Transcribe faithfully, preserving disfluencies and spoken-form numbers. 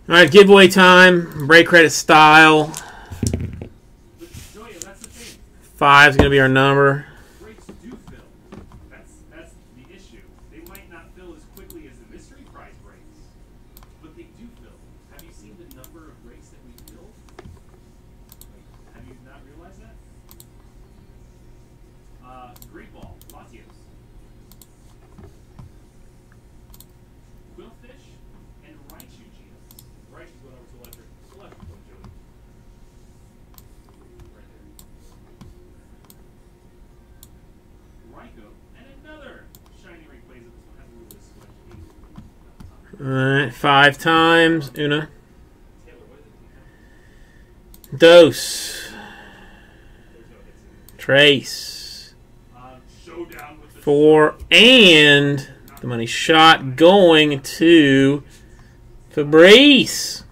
All right, giveaway time. Break credit style. Five is going to be our number. Breaks do fill. That's that's the issue. They might not fill as quickly as the mystery prize breaks, but they do fill. Have you seen the number of breaks that we filled? Like, have you not realized that? Uh, Great Ball, Latios, Quillfish, and Raichu Geos. Raichu's going over to electric. Electric from Joey. Right there. Raikou, and another shiny Rayquaza. This one has a little bit of switch. All right, five times. Una. Taylor, what is it? Dose. Trace. Um, showdown with the Four. And the money shot going to Fabrice.